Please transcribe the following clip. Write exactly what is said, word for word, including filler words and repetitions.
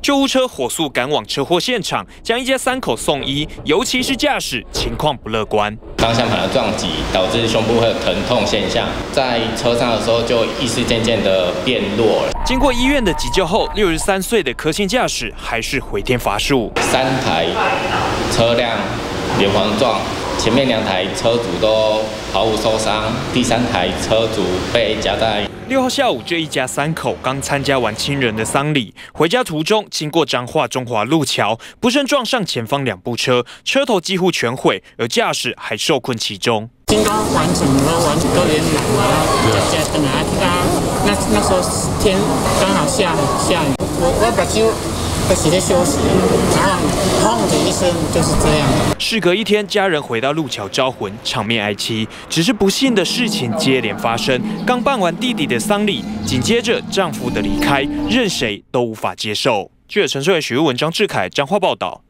救护车火速赶往车祸现场，将一家三口送医，尤其是驾驶情况不乐观。 方向盘的撞击导致胸部会有疼痛现象，在车上的时候就意识渐渐的变弱了。 经过医院的急救后，六十三岁的柯姓驾驶还是回天乏术。 三台车辆连环撞。 前面两台车主都毫无受伤，第三台车主被夹在。 六号下午，这一家三口刚参加完亲人的丧礼，回家途中经过彰化中华路桥，不慎撞上前方两部车，车头几乎全毁，而驾驶还受困其中。 经过完整的完都连满，然后在家等啊，那那时候天刚好下下雨，我我把就。 在洗在休息，然后砰的一声就是这样。 事隔一天，家人回到路桥招魂，场面哀戚。只是不幸的事情接连发生。刚办完弟弟的丧礼，紧接着丈夫的离开，任谁都无法接受。记者陈世伟、许玉文、张志凯彰化报道。